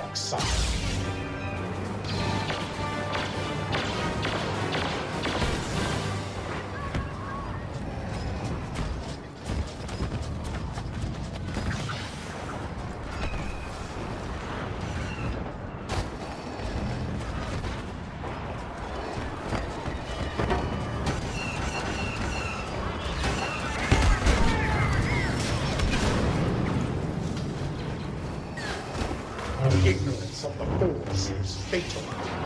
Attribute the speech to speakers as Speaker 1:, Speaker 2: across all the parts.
Speaker 1: dark side. Ignorance of the Force is fatal.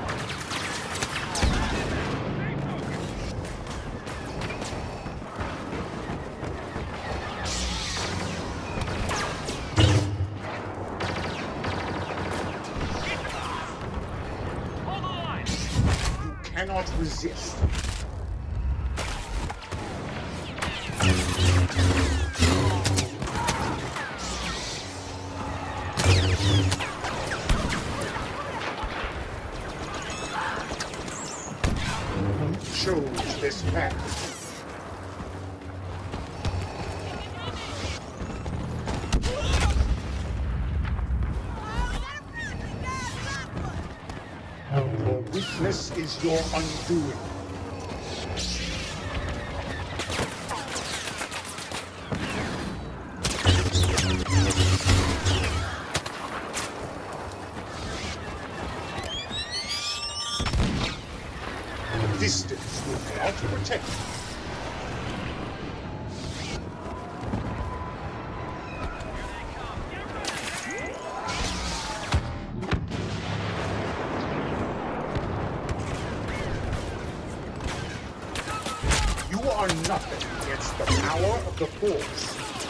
Speaker 1: You cannot resist. Chose this path. Your weakness is your undoing. Distance will not protect you. You are nothing against the power of the Force.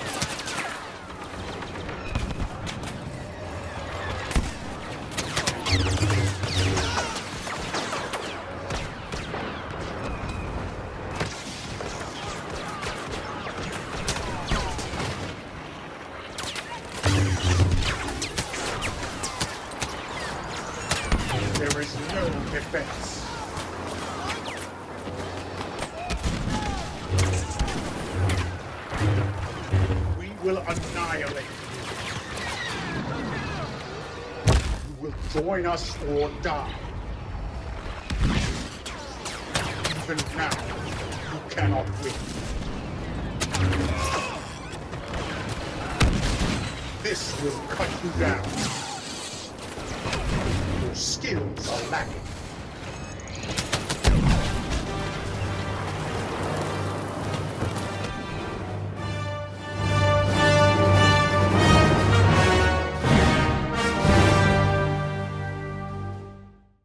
Speaker 1: There is no defense. We will annihilate you. You will join us or die. Even now, you cannot win. This will cut you down. Your skills are lacking.